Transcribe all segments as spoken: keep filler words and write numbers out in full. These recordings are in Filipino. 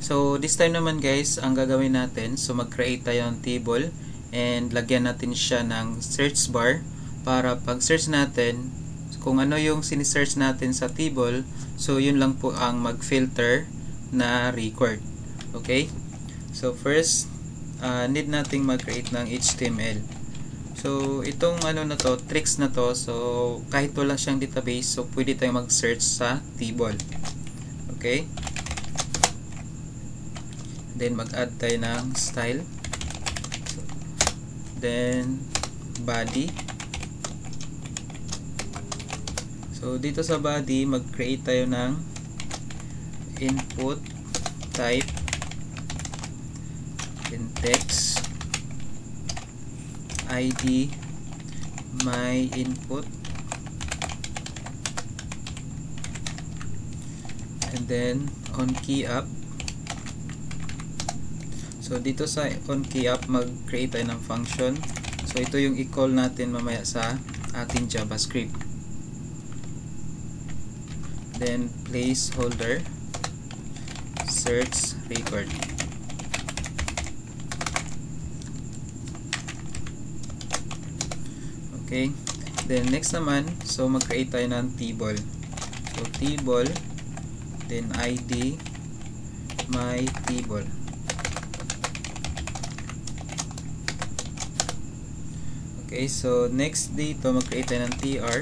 So this time naman guys, ang gagawin natin, so mag-create tayo ng table and lagyan natin siya ng search bar para pag search natin kung ano yung sini-search natin sa table, so yun lang po ang mag-filter na record. Okay? So first, uh, need nating mag-create ng H T M L. So itong ano na to, tricks na to, so kahit wala siyang database, so pwede tayong mag-search sa table. Okay? Then mag-add tayo ng style. So, then body. So dito sa body, mag-create tayo ng input type, then text, I D, my input, and then on key up. So dito sa on key up, mag-create tayo ng function. So ito yung i-call natin mamaya sa ating JavaScript. Then placeholder search record. Okay, then next naman, so mag-create tayo ng table. So table, then I D, my table. Okay, so next dito, mag-create tayo ng T R,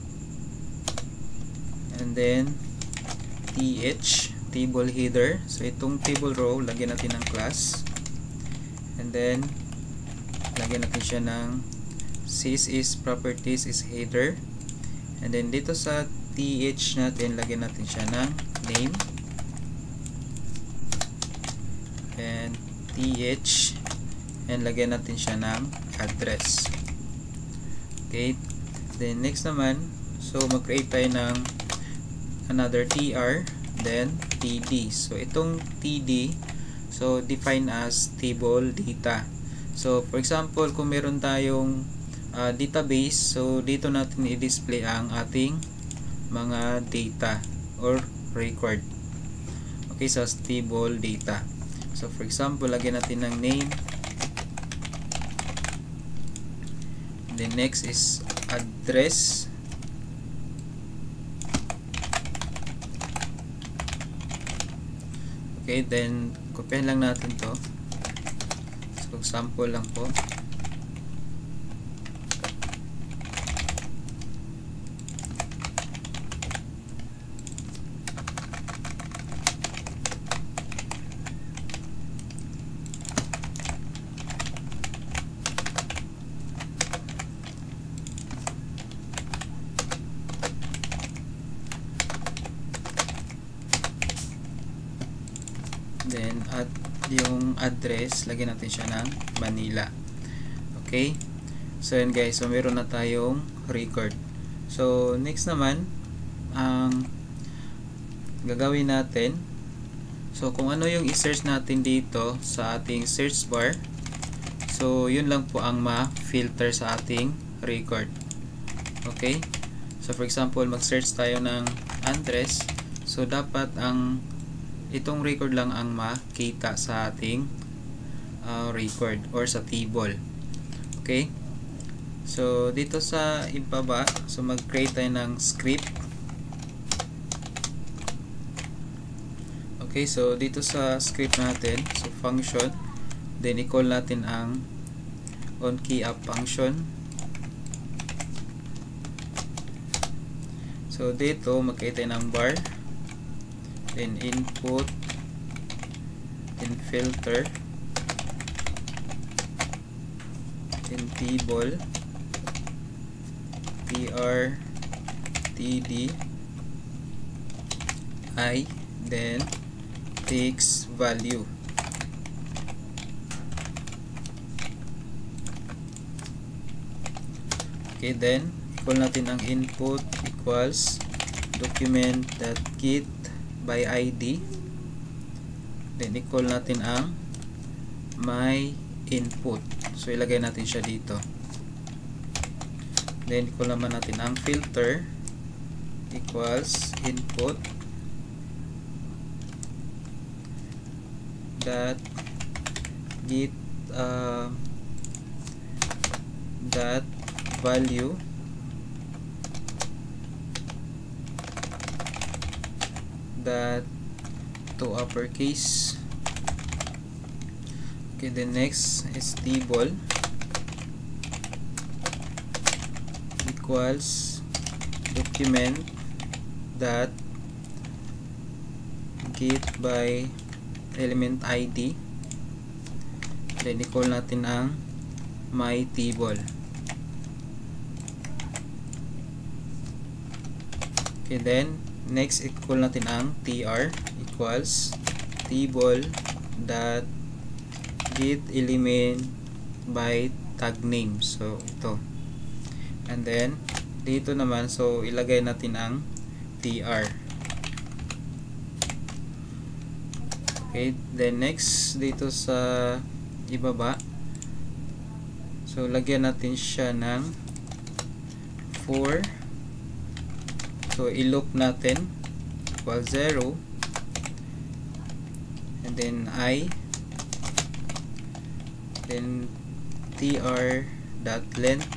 and then T H, table header. So itong table row, lagyan natin ng class, and then lagyan natin siya ng sys is properties is header, and then dito sa T H natin, lagyan natin siya ng name, and T H, and lagyan natin siya ng address. Okay, then next naman, so mag-create tayo ng another T R, then T D. So itong T D, so define as table data. So for example, kung meron tayong Uh, database, so dito natin i-display ang ating mga data or record. Okay, so table data. So for example, lagyan natin ng name, then next is address, okay, then kopyahin lang natin to. So sample lang po. Then at yung address, lagyan natin siya ng Manila. Okay, so yun guys, so meron na tayong record. So next naman, ang gagawin natin, so kung ano yung i-search natin dito sa ating search bar, so yun lang po ang ma-filter sa ating record. Okay, so for example, mag-search tayo ng address, so dapat ang itong record lang ang makita sa ating uh, record or sa table. Okay, so dito sa ibaba, so mag-create tayo ng script. Okay, so dito sa script natin, so function, then i-call natin ang on key up function. So dito mag-create tayo ng bar, then input, then filter, then table, T R, T D, I, then text value. Okay, then equal natin ang input equals document.get by I D, then equal natin ang my input, so ilagay natin siya dito, then equal naman natin ang filter equals input, dot get uh, dot value dot to uppercase. Okay, the next is table equals document dot get by element I D, then i-call natin ang my table. Okay, then next i-call natin ang tr equals table dot get element by tag name. So ito, and then dito naman, so ilagay natin ang tr. Okay, then next dito sa ibaba, so lagyan natin siya ng four. So i-loop natin equal zero, and then I, then tr dot length,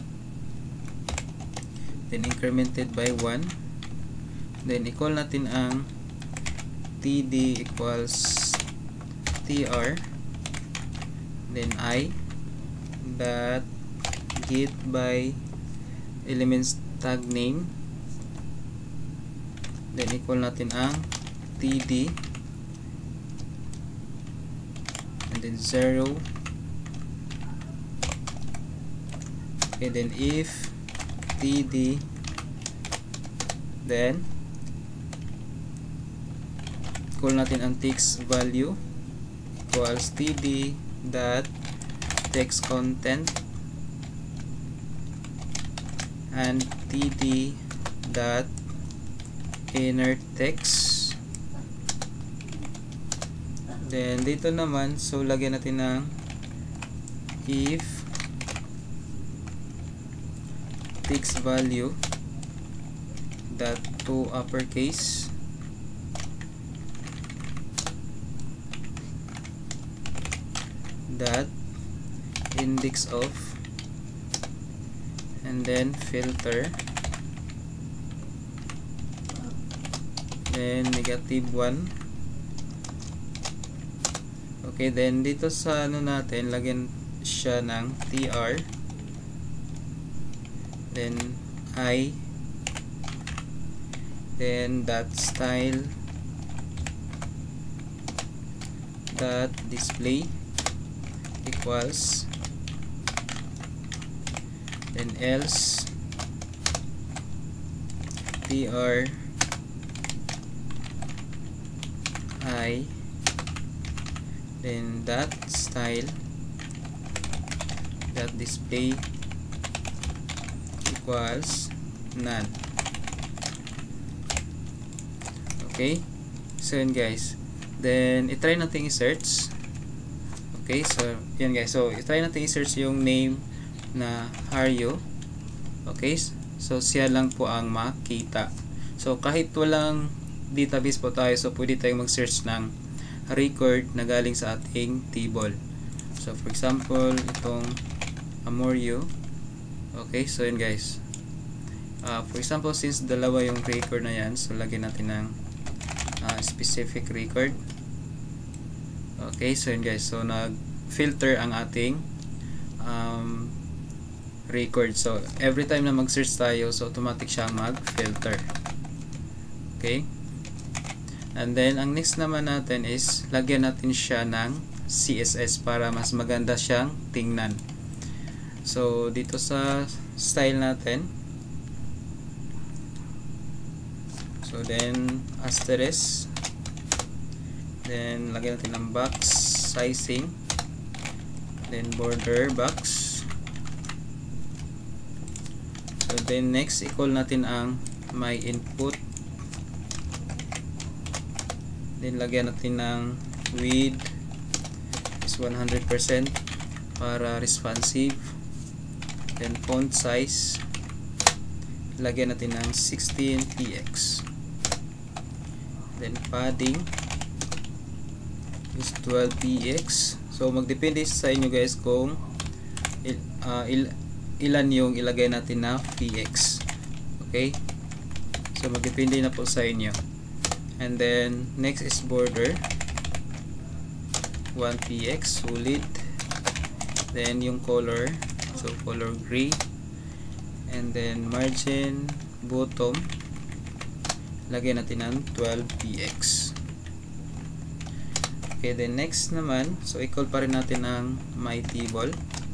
then incremented by one, then i-call natin ang td equals tr, then I dot get by elements tag name, then equal natin ang td, and then zero. Okay, then if td, then call natin ang text value equals td dot text content and td dot inner text. Then dito naman, so lagyan natin ng if text value dot to uppercase dot index of, and then filter, then negative one. Okay, then dito sa ano natin, lagyan siya ng tr, then I, then dot style dot display equals, then else tr I, then dot style dot display equals none. Okay, so yun guys, then itry natin i-search. Okay, so yan guys, so itry natin i-search yung name na Haryo. Okay, so siya lang po ang makita. So kahit walang database po tayo, so pwede tayong mag-search ng record na galing sa ating table. So for example, itong Amoryo. Okay, so yun guys, uh, for example, since dalawa yung record na yan, so lagyan natin ng uh, specific record. Okay, so yun guys, so nag-filter ang ating um, record. So every time na mag-search tayo, so automatic siyang mag-filter. Okay, and then ang next naman natin is lagyan natin siya ng C S S para mas maganda siyang tingnan. So dito sa style natin, so then asterisk, then lagyan natin ng box sizing, then border box. So then next, i-call natin ang my input, then lagyan natin ng width is one hundred percent para responsive, then font size lagyan natin ng sixteen P X, then padding is twelve P X. So magdepende sa inyo guys kung il, uh, il, ilan yung ilagay natin na P X. Okay, so magdepende na po sa inyo. And then next is border, one P X solid. Then yung color, so color gray. And then margin bottom, lagyan natin ng twelve P X. Okay, then next naman, so equal pa rin natin ang my table.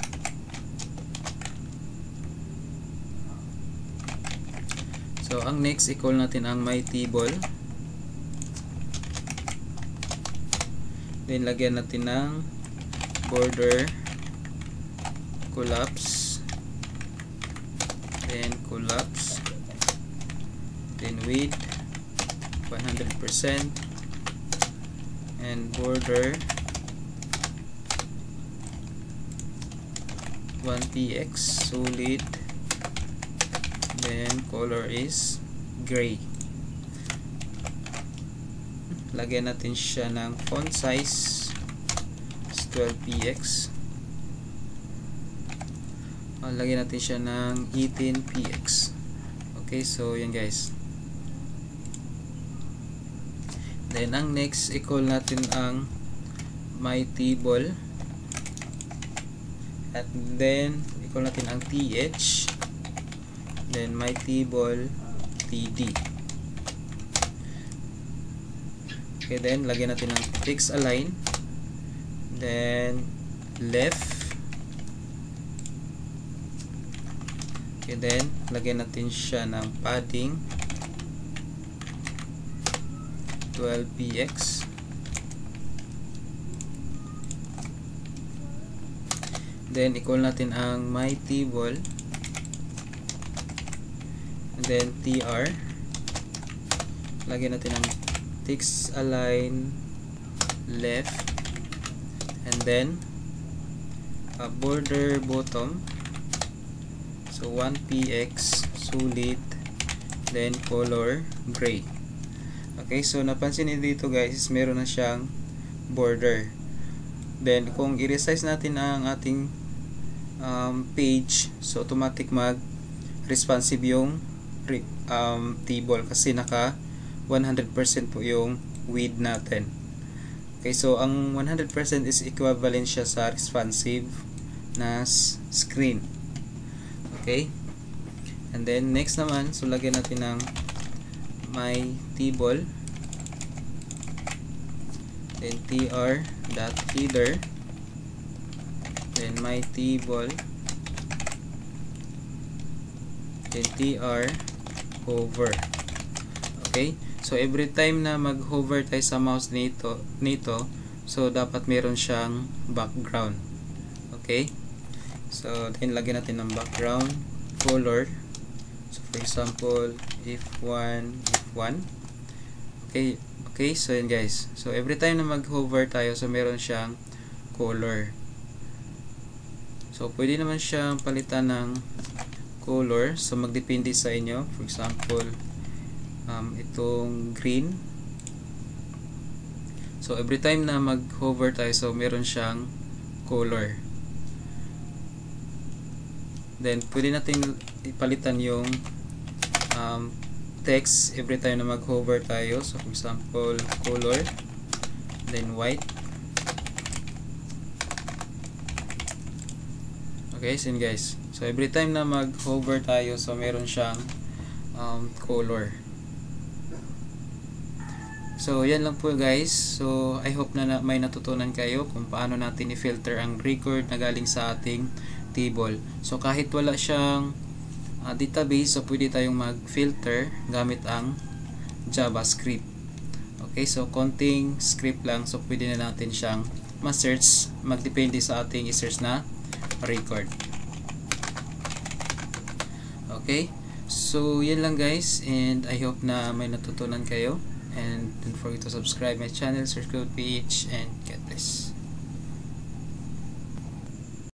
So ang next, equal natin ang my table. Then lagyan natin ng border collapse, then collapse, then width one hundred percent, and border one P X solid, then color is gray. Lagyan natin siya ng font size twelve P X. Uh, lagyan natin siya ng eighteen P X. Okay, so yan guys. Then ang next, equal natin ang my table, at then equal natin ang T H, then my table T D. Okay, then lagyan natin ng fix align, then left. Okay, then lagyan natin siya ng padding twelve P X. Then equal natin ang my table, and then T R. Lagyan natin ang fix align left, and then a border bottom, so one P X solid, then color gray. Okay, so napansin niyo dito guys, meron na siyang border. Then kung i-resize natin ang ating um, page, so automatic mag responsive yung um, table kasi naka one hundred percent po yung width natin. Okay, so ang one hundred percent is equivalent siya sa responsive na screen. Okay, and then next naman, so lagyan natin ng my table, then tr dot header, then my table, then tr hover. Okay, so every time na mag hover tayo sa mouse nito nito so dapat meron siyang background. Okay, so then lagyan natin ng background color, so for example if one if one. Okay, okay, so yan guys, so every time na mag hover tayo so meron siyang color. So pwede naman siyang palitan ng color, so magdepende sa inyo. For example um, itong green, so every time na mag hover tayo so meron siyang color. Then pwede natin ipalitan yung um, text every time na mag hover tayo, so for example color, then white. Okay, so yun guys, so every time na mag hover tayo so meron siyang um, color. So yan lang po guys, so I hope na, na may natutunan kayo kung paano natin i-filter ang record na galing sa ating table. So kahit wala siyang uh, database, so pwede tayong mag-filter gamit ang JavaScript. Okay, so konting script lang, so pwede na natin siyang ma-search, magdepende sa ating i-search na record. Okay, so yan lang guys, and I hope na may natutunan kayo, and don't forget to subscribe my channel, Search Code P H, and